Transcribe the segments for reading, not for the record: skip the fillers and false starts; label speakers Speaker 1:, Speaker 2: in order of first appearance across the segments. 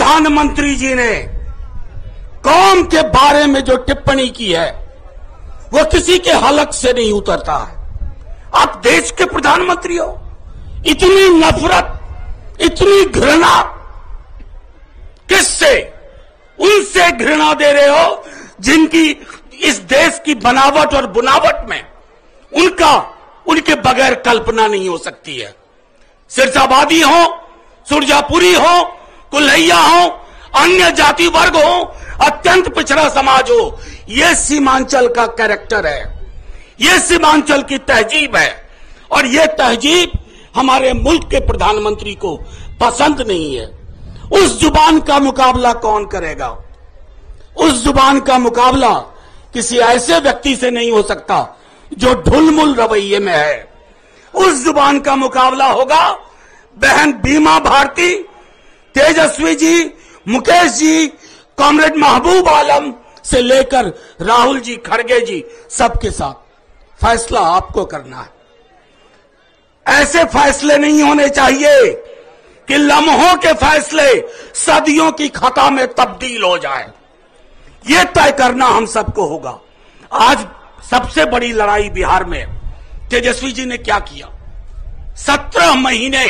Speaker 1: प्रधानमंत्री जी ने कौम के बारे में जो टिप्पणी की है वो किसी के हलक से नहीं उतरता है। आप देश के प्रधानमंत्री हो, इतनी नफरत, इतनी घृणा किससे? उनसे घृणा दे रहे हो जिनकी इस देश की बनावट और बुनावट में उनके बगैर कल्पना नहीं हो सकती है। सिरसाबादी हो, सुरजापुरी हो, कुल्हैया हो, अन्य जाति वर्ग हो, अत्यंत पिछड़ा समाज हो, यह सीमांचल का कैरेक्टर है, यह सीमांचल की तहजीब है। और यह तहजीब हमारे मुल्क के प्रधानमंत्री को पसंद नहीं है। उस जुबान का मुकाबला कौन करेगा? उस जुबान का मुकाबला किसी ऐसे व्यक्ति से नहीं हो सकता जो ढुलमुल रवैये में है। उस जुबान का मुकाबला होगा बहन बीमा भारती, तेजस्वी जी, मुकेश जी, कॉमरेड महबूब आलम से लेकर राहुल जी, खड़गे जी, सबके साथ। फैसला आपको करना है। ऐसे फैसले नहीं होने चाहिए कि लम्हों के फैसले सदियों की खता में तब्दील हो जाए। यह तय करना हम सबको होगा। आज सबसे बड़ी लड़ाई बिहार में तेजस्वी जी ने क्या किया? 17 महीने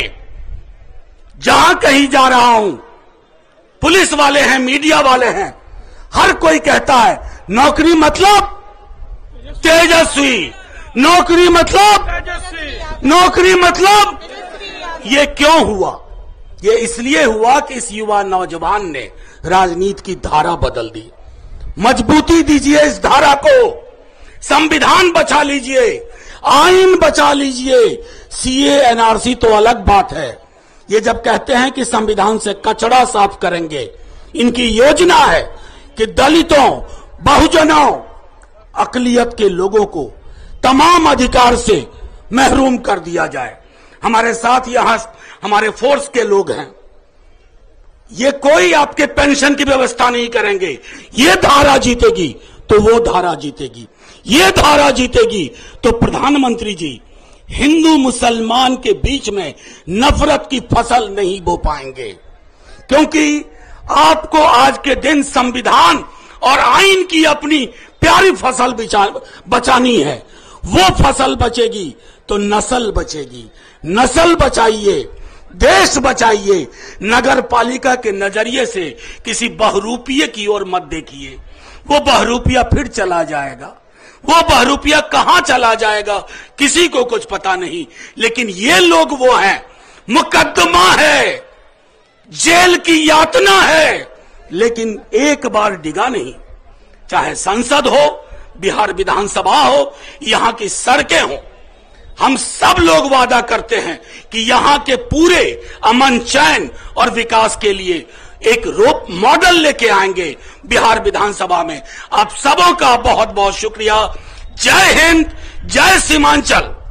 Speaker 1: जहां कहीं जा रहा हूं, पुलिस वाले हैं, मीडिया वाले हैं, हर कोई कहता है नौकरी मतलब तेजस्वी, नौकरी मतलब नौकरी मतलब। ये क्यों हुआ? ये इसलिए हुआ कि इस युवा नौजवान ने राजनीति की धारा बदल दी। मजबूती दीजिए इस धारा को, संविधान बचा लीजिए, आइन बचा लीजिए। सीए एनआरसी तो अलग बात है। ये जब कहते हैं कि संविधान से कचरा साफ करेंगे, इनकी योजना है कि दलितों, बहुजनों, अकलियत के लोगों को तमाम अधिकार से महरूम कर दिया जाए। हमारे साथ यहां हमारे फोर्स के लोग हैं, ये कोई आपके पेंशन की व्यवस्था नहीं करेंगे। ये धारा जीतेगी तो वो धारा जीतेगी, ये धारा जीतेगी तो प्रधानमंत्री जी हिंदू मुसलमान के बीच में नफरत की फसल नहीं बो पाएंगे। क्योंकि आपको आज के दिन संविधान और आइन की अपनी प्यारी फसल बचानी है। वो फसल बचेगी तो नस्ल बचेगी। नस्ल बचाइए, देश बचाइए। नगर पालिका के नजरिए से किसी बहरूपिये की ओर मत देखिए। वो बहरूपिया फिर चला जाएगा। वो बहरूपिया कहां चला जाएगा किसी को कुछ पता नहीं। लेकिन ये लोग वो हैं, मुकदमा है, जेल की यातना है, लेकिन एक बार डिगा नहीं। चाहे संसद हो, बिहार विधानसभा हो, यहां की सड़कें हो, हम सब लोग वादा करते हैं कि यहां के पूरे अमन, चैन और विकास के लिए एक रोप मॉडल लेके आएंगे बिहार विधानसभा में। आप सबों का बहुत बहुत शुक्रिया। जय हिंद, जय सीमांचल।